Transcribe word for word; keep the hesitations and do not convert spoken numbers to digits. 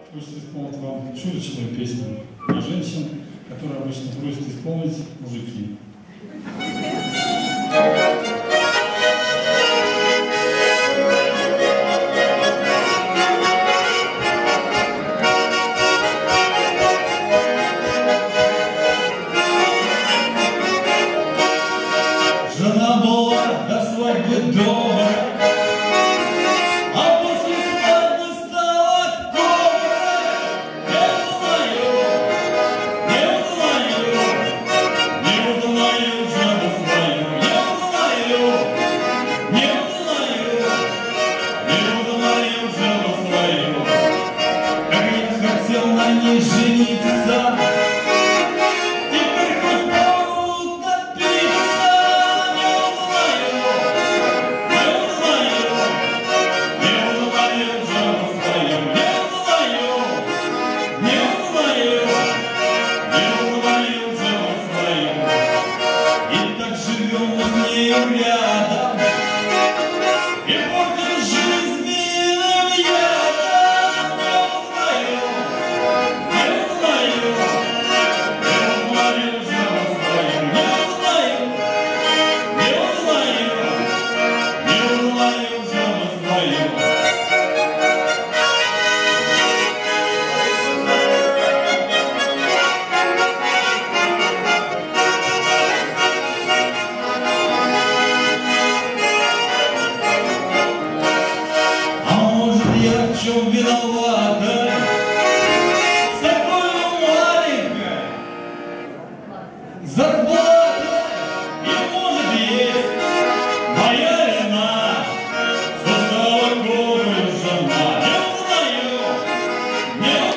Хочется исполнить вам шуточную песню для женщин, которую обычно просят исполнить мужики. Жена была до свадьбы добрая, а после свадьбы стала добрая. Не узнаю, не узнаю, не узнаю жену свою. Не узнаю, не узнаю, не узнаю жену свою. Как я хотел на ней жениться, рядом, и портит жизнь нам ядом. Не узнаю, не узнаю, не узнаю жену свою. Не узнаю, не узнаю, не узнаю жену свою. Я в чем виновата, с такой маленькой зарплатой, и может есть моя вина, что стала голой жена. Не узнаю, не